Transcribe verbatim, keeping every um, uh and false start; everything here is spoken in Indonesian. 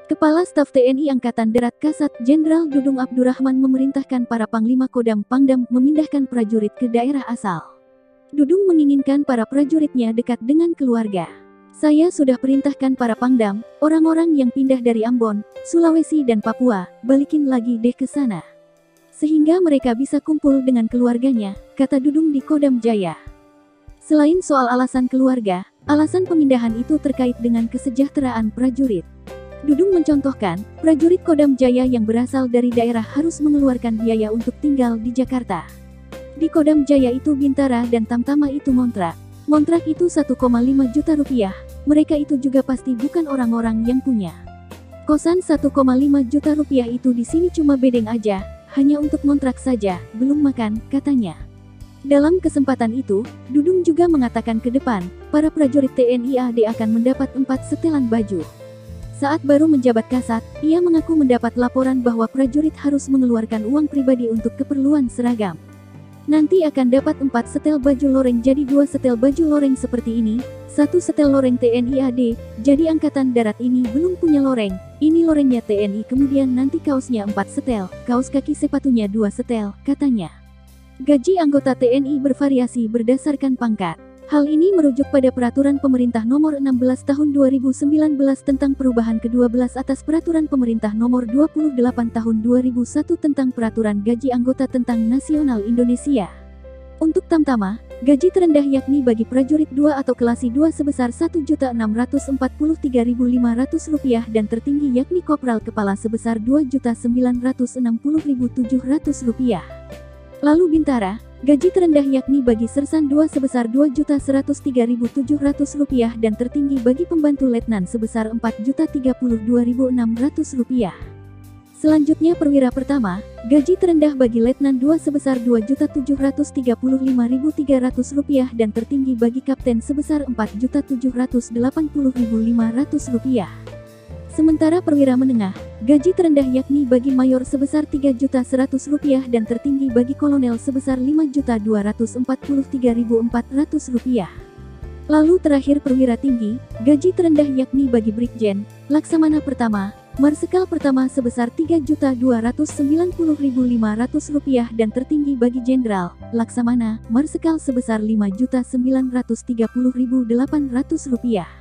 Kepala Staf T N I Angkatan Darat Kasat Jenderal Dudung Abdurrahman memerintahkan para Panglima Kodam Pangdam memindahkan prajurit ke daerah asal. Dudung menginginkan para prajuritnya dekat dengan keluarga. Saya sudah perintahkan para Pangdam, orang-orang yang pindah dari Ambon, Sulawesi dan Papua, balikin lagi deh ke sana. Sehingga mereka bisa kumpul dengan keluarganya, kata Dudung di Kodam Jaya. Selain soal alasan keluarga, alasan pemindahan itu terkait dengan kesejahteraan prajurit. Dudung mencontohkan, prajurit Kodam Jaya yang berasal dari daerah harus mengeluarkan biaya untuk tinggal di Jakarta. Di Kodam Jaya itu Bintara dan Tamtama itu ngontrak. Ngontrak itu satu koma lima juta rupiah, mereka itu juga pasti bukan orang-orang yang punya kosan satu koma lima juta rupiah itu di sini cuma bedeng aja, hanya untuk ngontrak saja, belum makan, katanya. Dalam kesempatan itu, Dudung juga mengatakan ke depan, para prajurit T N I A D akan mendapat empat setelan baju. Saat baru menjabat Kasat, ia mengaku mendapat laporan bahwa prajurit harus mengeluarkan uang pribadi untuk keperluan seragam. Nanti akan dapat empat setel baju loreng jadi dua setel baju loreng seperti ini, satu setel loreng T N I A D, jadi Angkatan Darat ini belum punya loreng, ini lorengnya T N I kemudian nanti kaosnya empat setel, kaos kaki sepatunya dua setel, katanya. Gaji anggota T N I bervariasi berdasarkan pangkat. Hal ini merujuk pada Peraturan Pemerintah Nomor enam belas Tahun dua ribu sembilan belas tentang perubahan kedua belas atas Peraturan Pemerintah Nomor dua puluh delapan Tahun dua ribu satu tentang Peraturan Gaji Anggota Tentang Nasional Indonesia. Untuk Tamtama, gaji terendah yakni bagi prajurit dua atau kelasi dua sebesar satu juta enam ratus empat puluh tiga ribu lima ratus rupiah dan tertinggi yakni Kopral Kepala sebesar dua juta sembilan ratus enam puluh ribu tujuh ratus rupiah. Lalu Bintara, gaji terendah yakni bagi Sersan dua sebesar dua juta seratus tiga ribu tujuh ratus rupiah dan tertinggi bagi Pembantu Letnan sebesar empat juta tiga puluh dua ribu enam ratus rupiah. Selanjutnya Perwira Pertama, gaji terendah bagi Letnan dua sebesar dua juta tujuh ratus tiga puluh lima ribu tiga ratus rupiah dan tertinggi bagi Kapten sebesar empat juta tujuh ratus delapan puluh ribu lima ratus rupiah. Sementara Perwira Menengah, gaji terendah yakni bagi Mayor sebesar tiga juta seratus rupiah dan tertinggi bagi Kolonel sebesar lima juta dua ratus empat puluh tiga ribu empat ratus rupiah. Lalu terakhir Perwira Tinggi, gaji terendah yakni bagi Brigjen, Laksamana Pertama, Marsikal Pertama sebesar tiga juta dua ratus sembilan puluh ribu lima ratus rupiah dan tertinggi bagi Jenderal, Laksamana, Marsikal sebesar lima juta sembilan ratus tiga puluh ribu delapan ratus rupiah.